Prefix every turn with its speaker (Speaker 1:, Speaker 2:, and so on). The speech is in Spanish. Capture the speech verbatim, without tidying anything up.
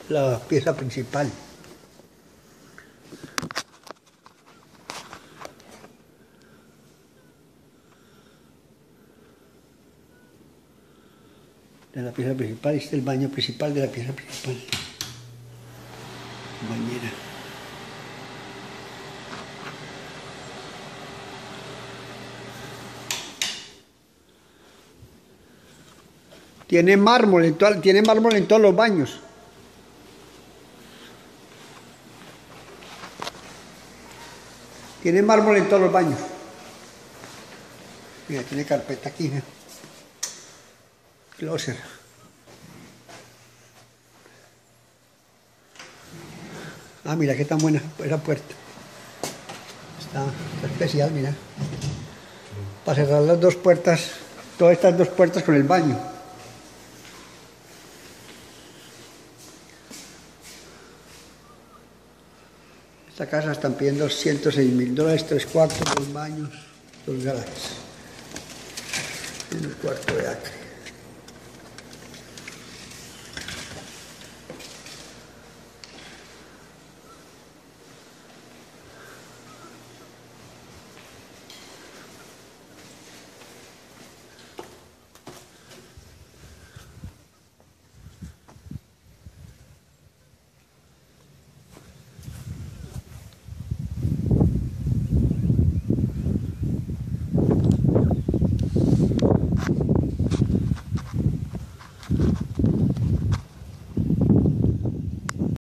Speaker 1: la pieza principal. De la pieza principal, este es el baño principal de la pieza principal. Bañera. Tiene mármol en todo, tiene mármol en todos los baños. Tiene mármol en todos los baños. Mira, tiene carpeta aquí. ¿eh? Closer. Ah, mira qué tan buena esa puerta. Está, está especial, mira. Para cerrar las dos puertas, todas estas dos puertas con el baño. Esta casa están pidiendo ciento seis mil dólares, tres cuartos, dos baños, dos garajes. En el cuarto de acre.